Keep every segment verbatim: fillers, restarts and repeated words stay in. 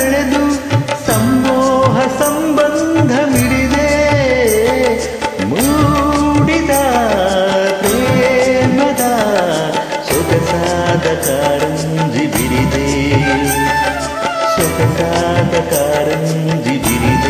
ಬೆಳೆದು ಸಮೋಹ ಸಂಬಂಧ ಮಿಡಿದೆ ಮೂಡಿದ ಪ್ರೇಮದ ಸೊಗಸಾದ ಕಾರಂಜಿ ಬಿರಿದೆ ಸೊಗಸಾದ ಕಾರಂಜಿ ಬಿರಿದೆ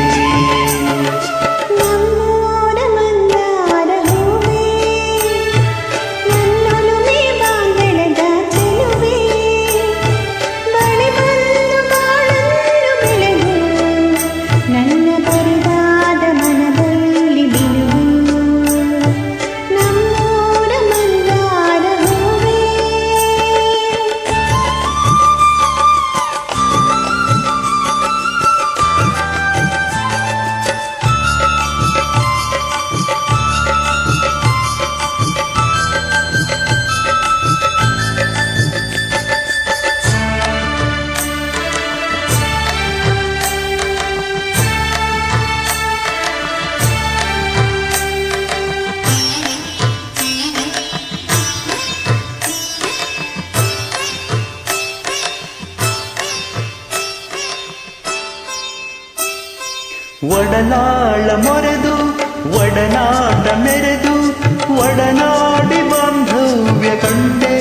ಒಡಲಾಳ ಮೊರೆದು ಒಡನಾಟ ಮೆರೆದು ಒಡನಾಡಿ ಬಾಂಧವ್ಯ ಕಂಡೆ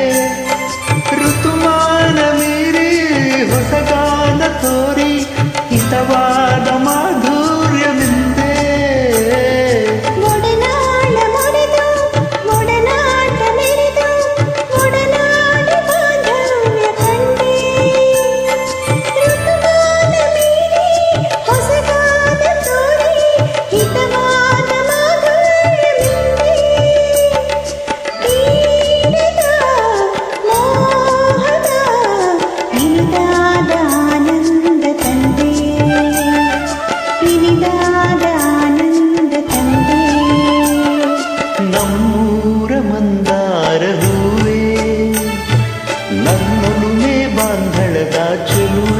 ಋತುಮಾನ ಮೀರಿ ಹೊಸಗಾನ ತೋರಿ ಹಿತವಾದ ಮಾಧುರ್ಯವಿಂದೆ ಒಡನಾಳ ಮೊರೆದು ಒಡನಾಟ ಮೆರೆದು ಒಡನಾಡಿ ಬಾಂಧವ್ಯ ಕಂಡೆ ಋತುಮಾನ ಮೀರಿ ಹೊಸಗಾನ ತೋರಿ ಹಿತವಾದ ಮಾಧುರ್ಯವಿಂದೆ ತೀರದ ಮೋಹದ ಇನಿದಾದ ಆನಂದ ತಂದೆ ಇನಿದಾದ ಆನಂದ ತಂದೆ ನಮ್ಮೂರ ಮಂದಾರ ಹೂವೇ ನನ್ನೊಲುಮೆ ಬಾಂಧಳದ ಚೆಲುವೆ